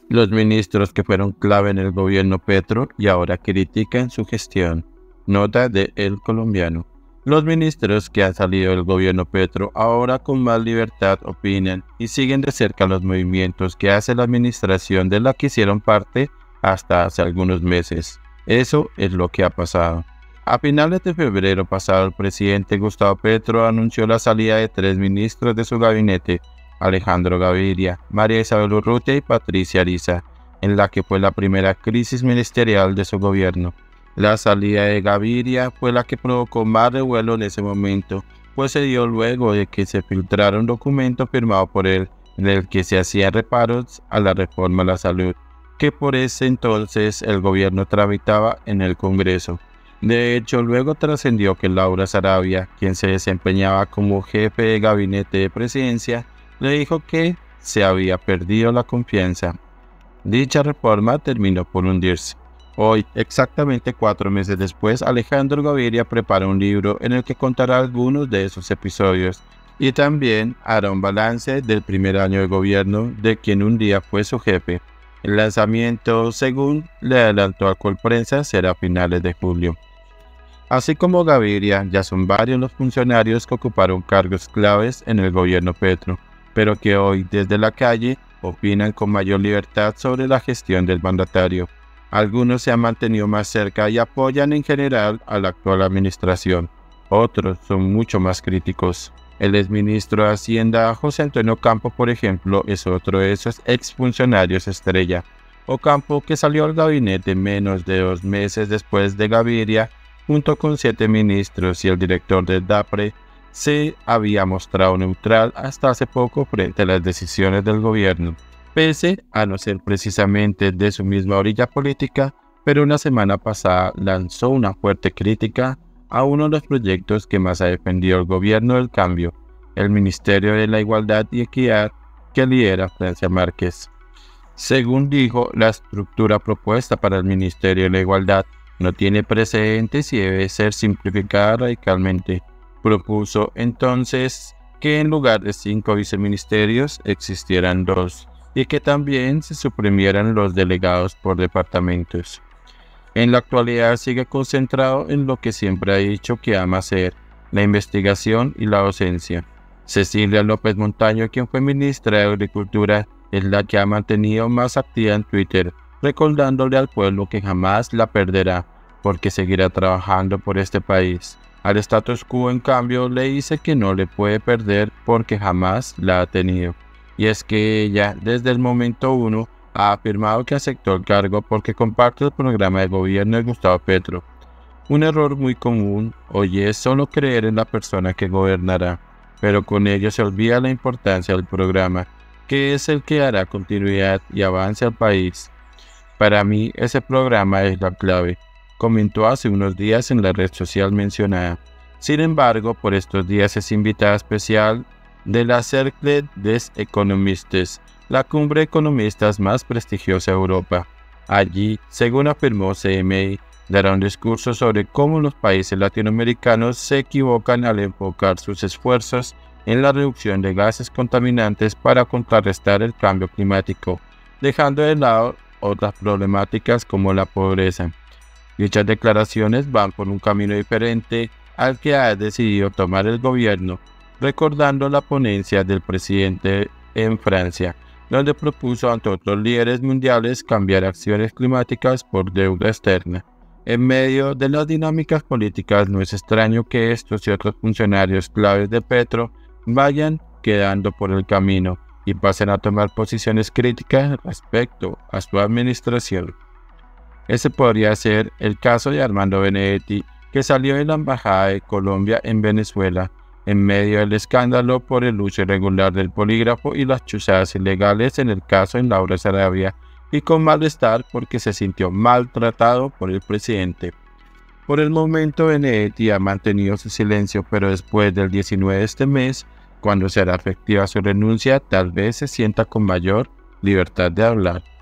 Los ministros que fueron clave en el gobierno Petro y ahora critican su gestión. Nota de El Colombiano. Los ministros que han salido del gobierno Petro ahora con más libertad opinan y siguen de cerca los movimientos que hace la administración de la que hicieron parte hasta hace algunos meses. Eso es lo que ha pasado. A finales de febrero pasado, el presidente Gustavo Petro anunció la salida de 3 ministros de su gabinete: Alejandro Gaviria, María Isabel Urrutia y Patricia Ariza, en la que fue la primera crisis ministerial de su gobierno. La salida de Gaviria fue la que provocó más revuelo en ese momento, pues se dio luego de que se filtrara un documento firmado por él, en el que se hacían reparos a la reforma a la salud, que por ese entonces el gobierno tramitaba en el Congreso. De hecho, luego trascendió que Laura Sarabia, quien se desempeñaba como jefe de gabinete de presidencia, le dijo que se había perdido la confianza. Dicha reforma terminó por hundirse. Hoy, exactamente 4 meses después, Alejandro Gaviria prepara un libro en el que contará algunos de esos episodios y también hará un balance del primer año de gobierno de quien un día fue su jefe. El lanzamiento, según le adelantó a Colprensa, será a finales de julio. Así como Gaviria, ya son varios los funcionarios que ocuparon cargos claves en el gobierno Petro, pero que hoy desde la calle opinan con mayor libertad sobre la gestión del mandatario. Algunos se han mantenido más cerca y apoyan en general a la actual administración. Otros son mucho más críticos. El exministro de Hacienda, José Antonio Ocampo, por ejemplo, es otro de esos exfuncionarios estrella. Ocampo, que salió al gabinete menos de 2 meses después de Gaviria, junto con 7 ministros y el director del DAPRE, se había mostrado neutral hasta hace poco frente a las decisiones del gobierno, pese a no ser precisamente de su misma orilla política, pero una semana pasada lanzó una fuerte crítica a uno de los proyectos que más ha defendido el gobierno del cambio, el Ministerio de la Igualdad y Equidad, que lidera Francia Márquez. Según dijo, la estructura propuesta para el Ministerio de la Igualdad no tiene precedentes y debe ser simplificada radicalmente. Propuso entonces que en lugar de 5 viceministerios existieran 2 y que también se suprimieran los delegados por departamentos. En la actualidad sigue concentrado en lo que siempre ha dicho que ama hacer: la investigación y la docencia. Cecilia López Montaño, quien fue ministra de Agricultura, es la que ha mantenido más activa en Twitter, recordándole al pueblo que jamás la perderá, porque seguirá trabajando por este país. Al status quo, en cambio, le dice que no le puede perder porque jamás la ha tenido. Y es que ella, desde el momento 1, ha afirmado que aceptó el cargo porque comparte el programa de gobierno de Gustavo Petro. Un error muy común hoy es solo creer en la persona que gobernará, pero con ello se olvida la importancia del programa, que es el que dará continuidad y avance al país. Para mí, ese programa es la clave, comentó hace unos días en la red social mencionada. Sin embargo, por estos días es invitada especial de la Cercle des Economistes, la cumbre de economistas más prestigiosa de Europa. Allí, según afirmó CMI, dará un discurso sobre cómo los países latinoamericanos se equivocan al enfocar sus esfuerzos en la reducción de gases contaminantes para contrarrestar el cambio climático, dejando de lado otras problemáticas como la pobreza. Dichas declaraciones van por un camino diferente al que ha decidido tomar el gobierno, recordando la ponencia del presidente en Francia, donde propuso ante otros líderes mundiales cambiar acciones climáticas por deuda externa. En medio de las dinámicas políticas, no es extraño que estos y otros funcionarios claves de Petro vayan quedando por el camino y pasen a tomar posiciones críticas respecto a su administración. Ese podría ser el caso de Armando Benedetti, que salió de la Embajada de Colombia en Venezuela en medio del escándalo por el uso irregular del polígrafo y las chuzadas ilegales en el caso de Laura Sarabia, y con malestar porque se sintió maltratado por el presidente. Por el momento, Benedetti ha mantenido su silencio, pero después del 19 de este mes, cuando será efectiva su renuncia, tal vez se sienta con mayor libertad de hablar.